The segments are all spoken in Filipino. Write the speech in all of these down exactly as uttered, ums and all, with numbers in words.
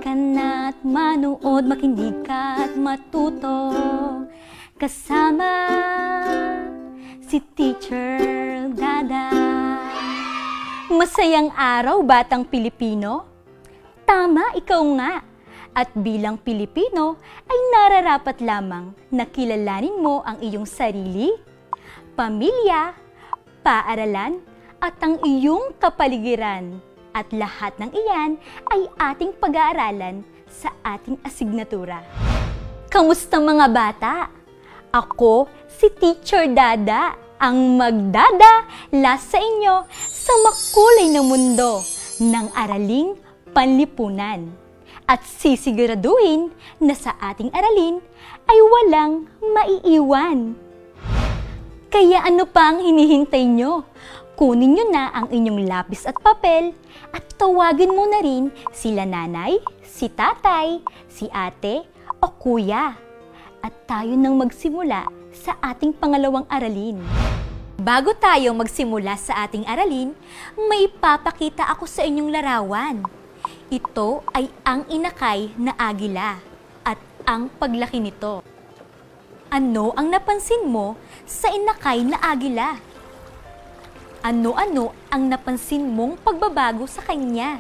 ka na't manood, makinig ka at matuto. Kasama si Teacher Dada. Masayang araw, batang Pilipino. Tama, ikaw nga. At bilang Pilipino ay nararapat lamang na kilalanin mo ang iyong sarili, pamilya, paaralan, at ang iyong kapaligiran. At lahat ng iyan ay ating pag-aaralan sa ating asignatura. Kamusta mga bata? Ako, si Teacher Dada, ang magdadala sa inyo sa makulay na mundo ng araling panlipunan. At sisiguraduhin na sa ating aralin ay walang maiiwan. Kaya ano pa ang hinihintay nyo? Kunin nyo na ang inyong lapis at papel at tawagin mo na rin sila nanay, si tatay, si ate o kuya. At tayo nang magsimula sa ating pangalawang aralin. Bago tayo magsimula sa ating aralin, may papakita ako sa inyong larawan. Ito ay ang inakay na agila at ang paglaki nito. Ano ang napansin mo sa inakay na agila? Ano-ano ang napansin mong pagbabago sa kanya?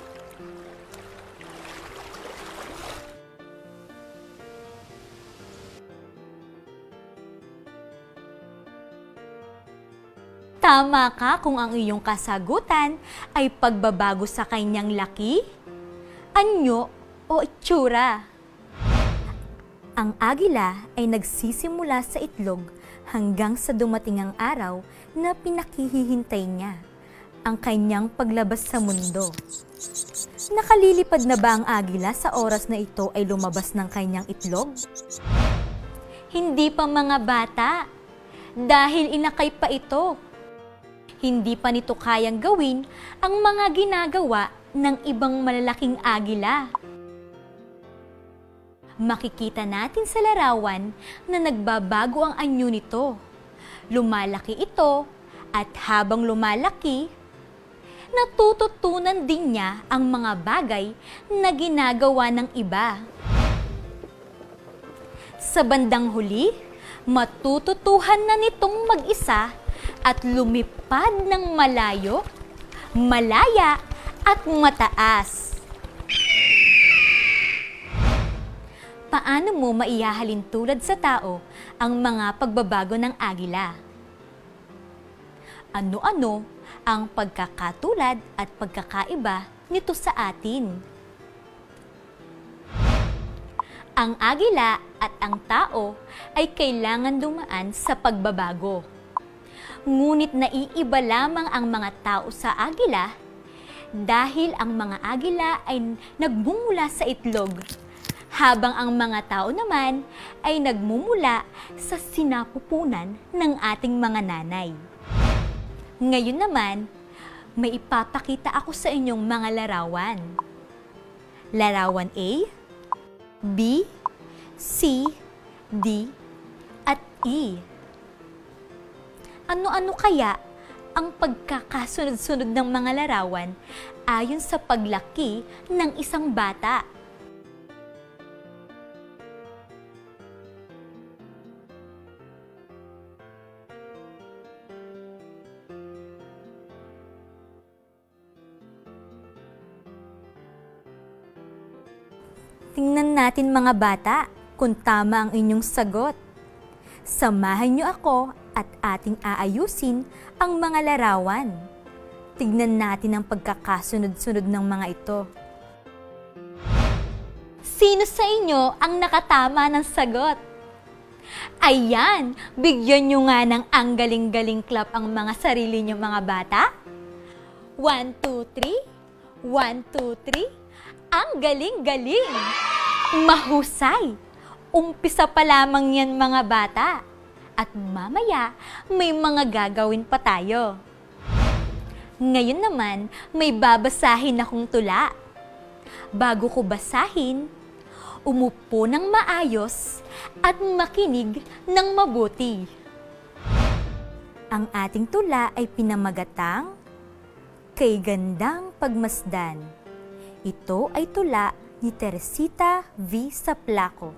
Tama ka kung ang iyong kasagutan ay pagbabago sa kanyang laki, anyo o itsura. Ang agila ay nagsisimula sa itlog hanggang sa dumating ang araw na pinakihihintay niya, ang kanyang paglabas sa mundo. Nakalilipad na ba ang agila sa oras na ito ay lumabas ng kanyang itlog? Hindi pa mga bata, dahil inakay pa ito. Hindi pa nito kayang gawin ang mga ginagawa ng ibang malalaking agila. Makikita natin sa larawan na nagbabago ang anyo nito. Lumalaki ito at habang lumalaki, natututunan din niya ang mga bagay na ginagawa ng iba. Sa bandang huli, matututuhan na nitong mag-isa at lumipad ng malayo, malaya at mataas. Paano mo maihahalin tulad sa tao ang mga pagbabago ng agila? Ano-ano ang pagkakatulad at pagkakaiba nito sa atin? Ang agila at ang tao ay kailangan dumaan sa pagbabago. Ngunit naiiba lamang ang mga tao sa agila dahil ang mga agila ay nagmumula sa itlog, habang ang mga tao naman ay nagmumula sa sinapupunan ng ating mga nanay. Ngayon naman, may ipapakita ako sa inyong mga larawan. Larawan A, B, C, D, at E. Ano-ano kaya ang pagkakasunod-sunod ng mga larawan ayon sa paglaki ng isang bata? Tingnan natin mga bata kung tama ang inyong sagot. Samahan niyo ako at ating aayusin ang mga larawan. Tignan natin ang pagkakasunod-sunod ng mga ito. Sino sa inyo ang nakatama ng sagot? Ayan, bigyan nyo nga ng ang galing-galing clap ang mga sarili nyo mga bata. One, two, three. One, two, three. Ang galing-galing! Mahusay! Umpisa pa lamang yan mga bata. At mamaya, may mga gagawin pa tayo. Ngayon naman, may babasahin akong tula. Bago ko basahin, umupo ng maayos at makinig ng mabuti. Ang ating tula ay pinamagatang Kay Gandang Pagmasdan. Ito ay tula ni Teresita V. Saplaco.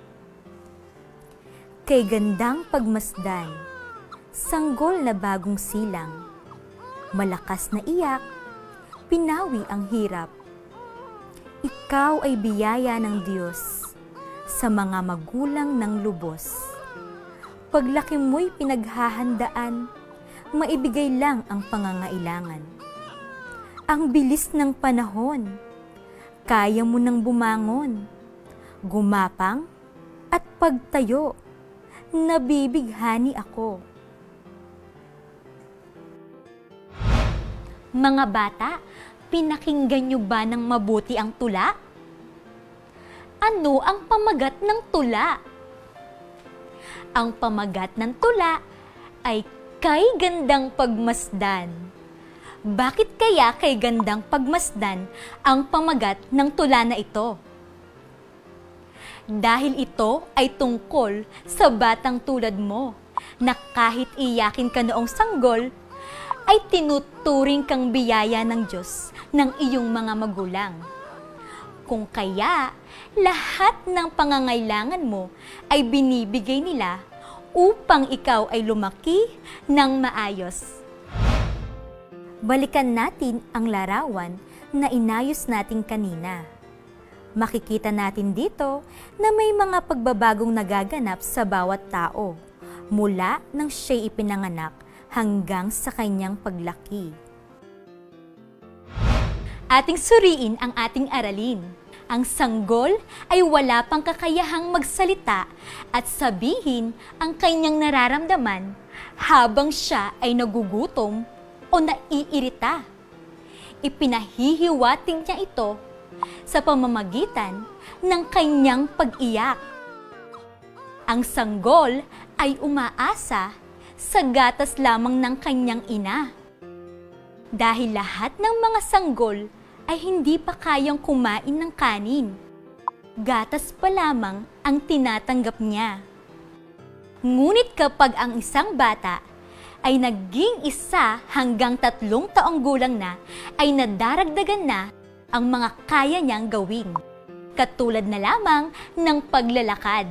Kay gandang pagmasdan, sanggol na bagong silang, malakas na iyak, pinawi ang hirap. Ikaw ay biyaya ng Diyos sa mga magulang ng lubos. Paglaki mo'y pinaghahandaan, maibigay lang ang pangangailangan. Ang bilis ng panahon, kaya mo nang bumangon, gumapang at pagtayo, nabibighani ako. Mga bata, pinakinggan niyo ba ng mabuti ang tula? Ano ang pamagat ng tula? Ang pamagat ng tula ay kay gandang pagmasdan. Bakit kaya kay gandang pagmasdan ang pamagat ng tula na ito? Dahil ito ay tungkol sa batang tulad mo na kahit iyakin ka noong sanggol, ay tinuturing kang biyaya ng Diyos ng iyong mga magulang. Kung kaya, lahat ng pangangailangan mo ay binibigay nila upang ikaw ay lumaki ng maayos. Balikan natin ang larawan na inayos natin kanina. Makikita natin dito na may mga pagbabagong nagaganap sa bawat tao mula nang siya'y ipinanganak hanggang sa kanyang paglaki. Ating suriin ang ating aralin. Ang sanggol ay wala pang kakayahang magsalita at sabihin ang kanyang nararamdaman habang siya ay nagugutom o naiirita. Ipinahihiwatig niya ito sa pamamagitan ng kanyang pag-iyak. Ang sanggol ay umaasa sa gatas lamang ng kanyang ina. Dahil lahat ng mga sanggol ay hindi pa kayang kumain ng kanin. Gatas pa lamang ang tinatanggap niya. Ngunit kapag ang isang bata ay naging isa hanggang tatlong taong gulang na, ay nadaragdagan na ang mga kaya niyang gawin, katulad na lamang ng paglalakad.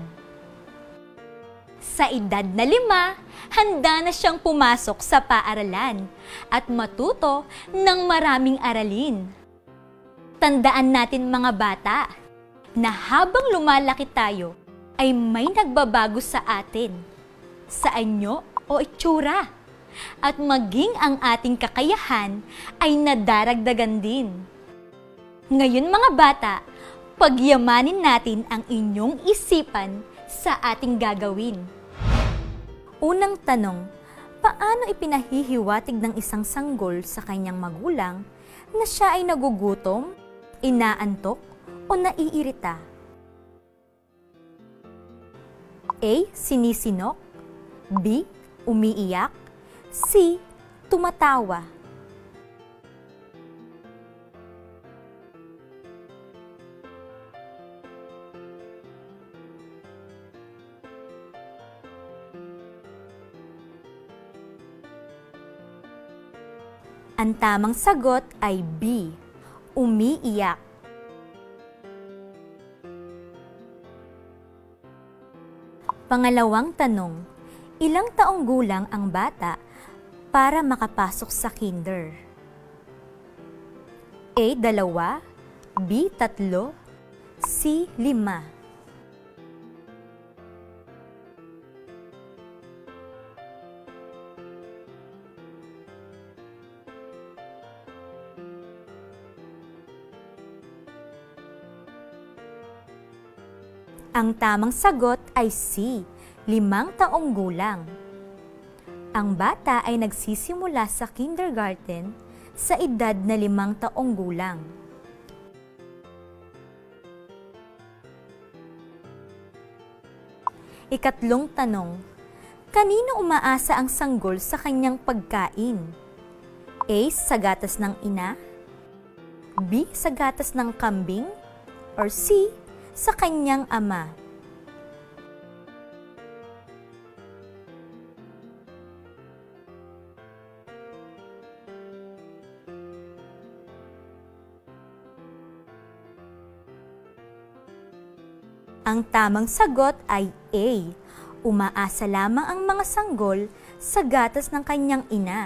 Sa edad na lima, handa na siyang pumasok sa paaralan at matuto ng maraming aralin. Tandaan natin mga bata, na habang lumalaki tayo, ay may nagbabago sa atin, sa anyo o itsura, at maging ang ating kakayahan ay nadaragdagan din. Ngayon mga bata, pagyamanin natin ang inyong isipan sa ating gagawin. Unang tanong, paano ipinahihiwatig ng isang sanggol sa kanyang magulang na siya ay nagugutom, inaantok, o naiirita? A. Sinisinok. B. Umiiyak. C. Tumatawa. Ang tamang sagot ay B. Umiiyak. Pangalawang tanong, ilang taong gulang ang bata para makapasok sa kinder? A. Dalawa. B. Tatlo. C. Lima. Ang tamang sagot ay C. Limang taong gulang. Ang bata ay nagsisimula sa kindergarten sa edad na limang taong gulang. Ikatlong tanong, kanino umaasa ang sanggol sa kanyang pagkain? A. Sa gatas ng ina. B. Sa gatas ng kambing. Or C. Sa kanyang ama. Ang tamang sagot ay A. Umaasa lamang ang mga sanggol sa gatas ng kanyang ina.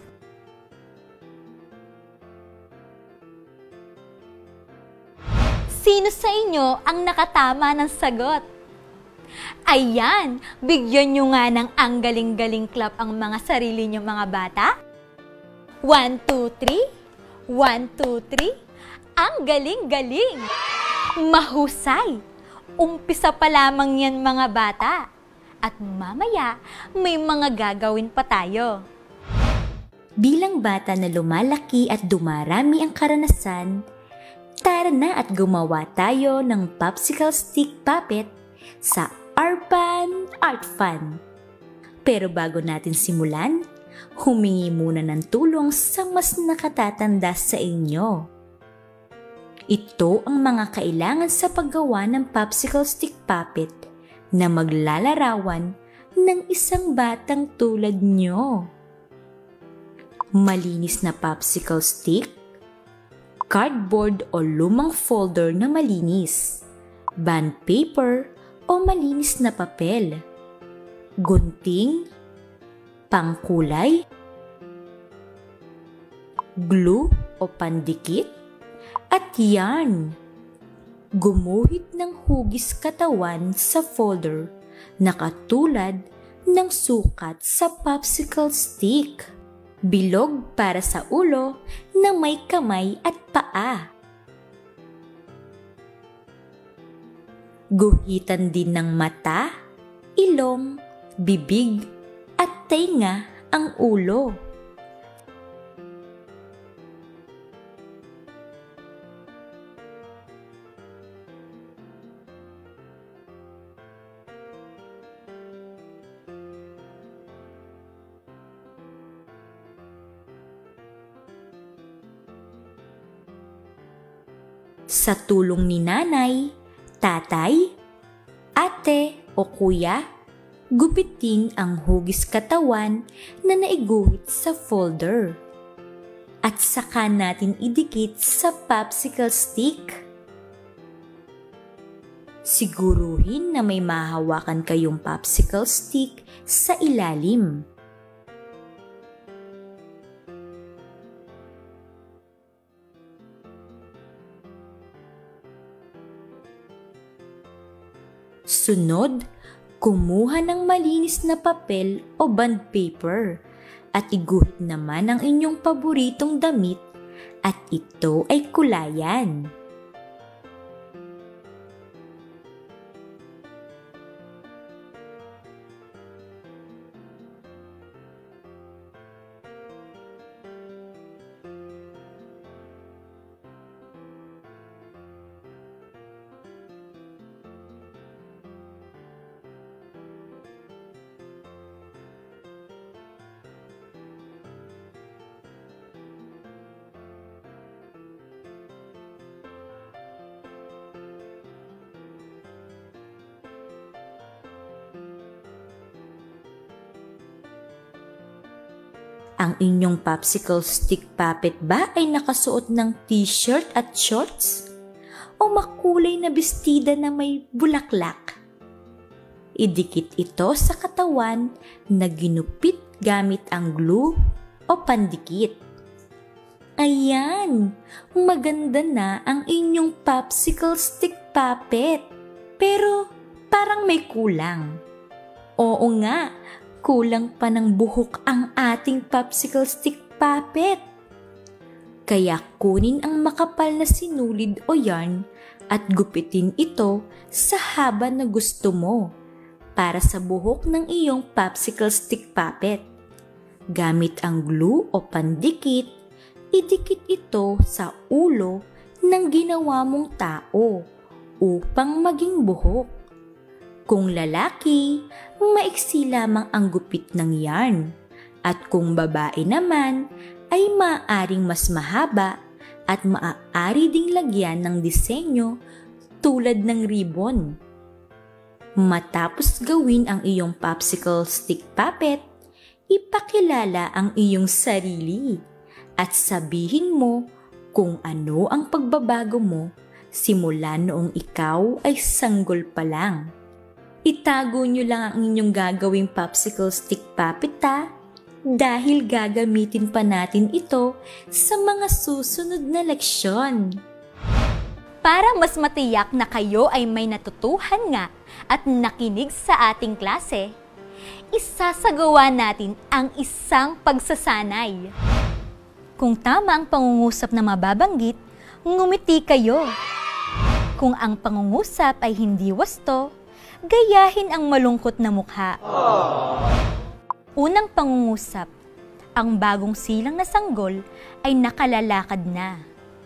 Sino sa inyo ang nakatama ng sagot? Ayan, bigyan nyo nga ng ang galing-galing clap ang mga sarili nyo mga bata. One, two, three. One, two, three. Ang galing-galing. Mahusay. Umpisa pa lamang yan mga bata. At mamaya, may mga gagawin pa tayo. Bilang bata na lumalaki at dumarami ang karanasan, tara na at gumawa tayo ng popsicle stick puppet sa Urban Art Fun. Pero bago natin simulan, humingi muna ng tulong sa mas nakatatanda sa inyo. Ito ang mga kailangan sa paggawa ng popsicle stick puppet na maglalarawan ng isang batang tulad nyo. Malinis na popsicle stick, cardboard o lumang folder na malinis, bond paper o malinis na papel, gunting, pangkulay, glue o pandikit, at yarn. Gumuhit ng hugis katawan sa folder na katulad ng sukat sa popsicle stick. Bilog para sa ulo na may kamay at paa. Guhitan din ng mata, ilong, bibig, at tainga ang ulo. Sa tulong ni nanay, tatay, ate o kuya, gupitin ang hugis katawan na naiguhit sa folder. At saka natin idikit sa popsicle stick. Siguruhin na may mahawakan kayong popsicle stick sa ilalim. Sunod, kumuha ng malinis na papel o bond paper at iguhit naman ang inyong paboritong damit at ito ay kulayan. Ang inyong popsicle stick puppet ba ay nakasuot ng t-shirt at shorts? O makulay na bestida na may bulaklak? Idikit ito sa katawan na ginupit gamit ang glue o pandikit. Ayan! Maganda na ang inyong popsicle stick puppet. Pero parang may kulang. Oo nga! Kulang pa ng buhok ang ating popsicle stick puppet. Kaya kunin ang makapal na sinulid o yarn at gupitin ito sa haba na gusto mo para sa buhok ng iyong popsicle stick puppet. Gamit ang glue o pandikit, idikit ito sa ulo ng ginawa mong tao upang maging buhok. Kung lalaki, maiksi lamang ang gupit ng yarn. At kung babae naman, ay maaaring mas mahaba at maaari ding lagyan ng disenyo tulad ng ribbon. Matapos gawin ang iyong popsicle stick puppet, ipakilala ang iyong sarili at sabihin mo kung ano ang pagbabago mo simula noong ikaw ay sanggol pa lang. Itago nyo lang ang inyong gagawing popsicle stick puppet ha, dahil gagamitin pa natin ito sa mga susunod na leksyon. Para mas matiyak na kayo ay may natutuhan nga at nakinig sa ating klase, isasagawa natin ang isang pagsasanay. Kung tama ang pangungusap na mababanggit, ngumiti kayo. Kung ang pangungusap ay hindi wasto, gayahin ang malungkot na mukha. Unang pangungusap, ang bagong silang na sanggol ay nakalalakad na.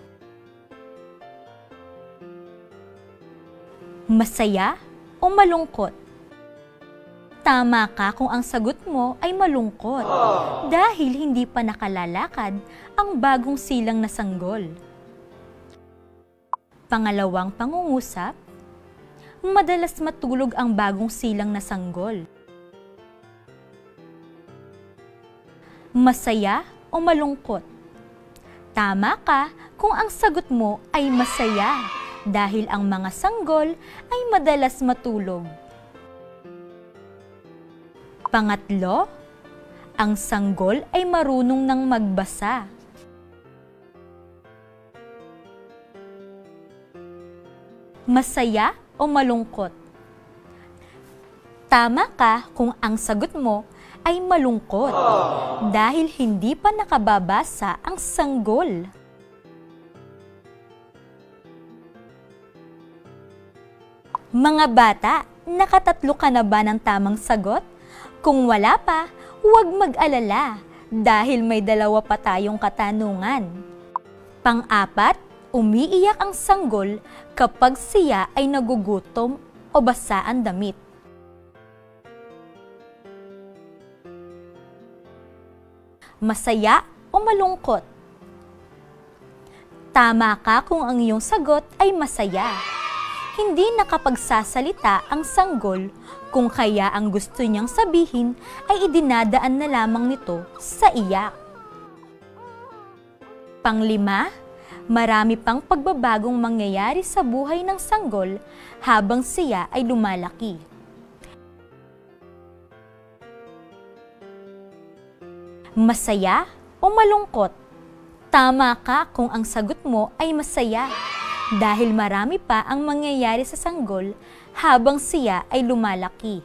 Masaya o malungkot? Tama ka kung ang sagot mo ay malungkot dahil hindi pa nakalalakad ang bagong silang na sanggol. Pangalawang pangungusap, madalas matulog ang bagong silang na sanggol. Masaya o malungkot? Tama ka kung ang sagot mo ay masaya dahil ang mga sanggol ay madalas matulog. Pangatlo, ang sanggol ay marunong nang magbasa. Masaya o malungkot? Tama ka kung ang sagot mo ay malungkot dahil hindi pa nakababasa ang sanggol. Mga bata, nakatatlo ka na ba ng tamang sagot? Kung wala pa, huwag mag-alala dahil may dalawa pa tayong katanungan. Pang-apat, umiiyak ang sanggol kapag siya ay nagugutom o basa ang damit. Masaya o malungkot? Tama ka kung ang iyong sagot ay masaya. Hindi nakapagsasalita ang sanggol kung kaya ang gusto niyang sabihin ay idinadaan na lamang nito sa iyak. Panglima, marami pang pagbabagong mangyayari sa buhay ng sanggol habang siya ay lumalaki. Masaya o malungkot? Tama ka kung ang sagot mo ay masaya dahil marami pa ang mangyayari sa sanggol habang siya ay lumalaki.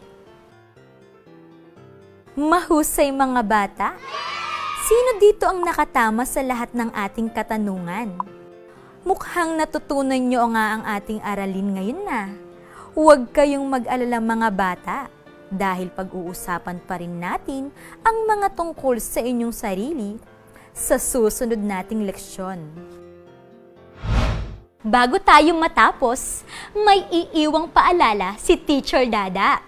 Mahusay mga bata! Sino dito ang nakatama sa lahat ng ating katanungan? Mukhang natutunan nyo nga ang ating aralin ngayon na. Huwag kayong mag-alala mga bata dahil pag-uusapan pa rin natin ang mga tungkol sa inyong sarili sa susunod nating leksyon. Bago tayo matapos, may iiwang paalala si Teacher Dada.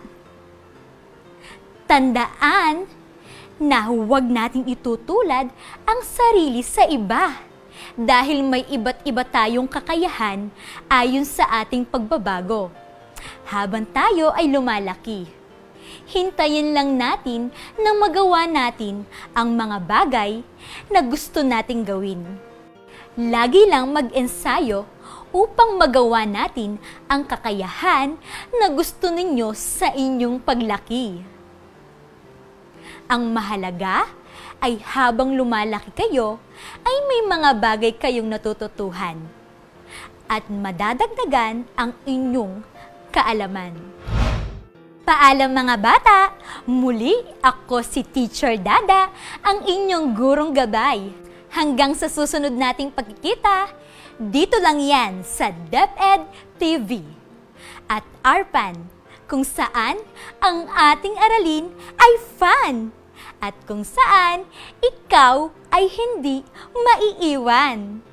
Tandaan na huwag nating itutulad ang sarili sa iba dahil may iba't iba tayong kakayahan ayon sa ating pagbabago habang tayo ay lumalaki. Hintayin lang natin na magawa natin ang mga bagay na gusto nating gawin. Lagi lang mag-ensayo upang magawa natin ang kakayahan na gusto ninyo sa inyong paglaki. Ang mahalaga ay habang lumalaki kayo, ay may mga bagay kayong natututuhan at madadagdagan ang inyong kaalaman. Paalam mga bata! Muli ako si Teacher Dada, ang inyong gurong gabay. Hanggang sa susunod nating pagkikita, dito lang yan sa DepEd T V at Arpan, kung saan ang ating aralin ay fun at kung saan ikaw ay hindi maiiwan.